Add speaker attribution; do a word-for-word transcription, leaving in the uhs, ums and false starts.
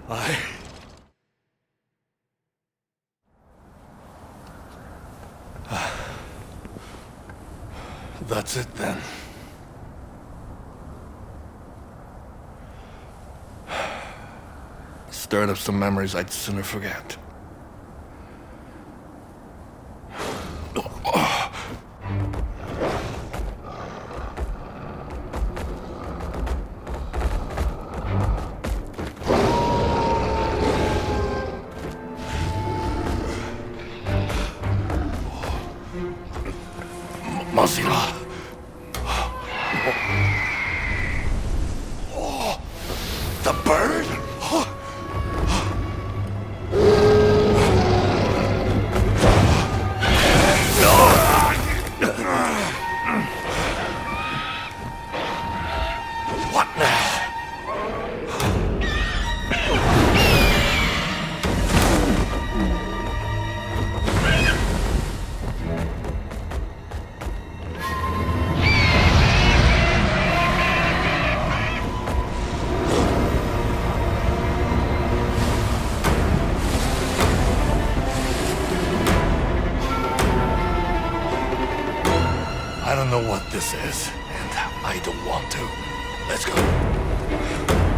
Speaker 1: I... That's it then. Stirred up some memories I'd sooner forget. Mazila. Oh, the bird? What now? I don't know what this is, and I don't want to. Let's go.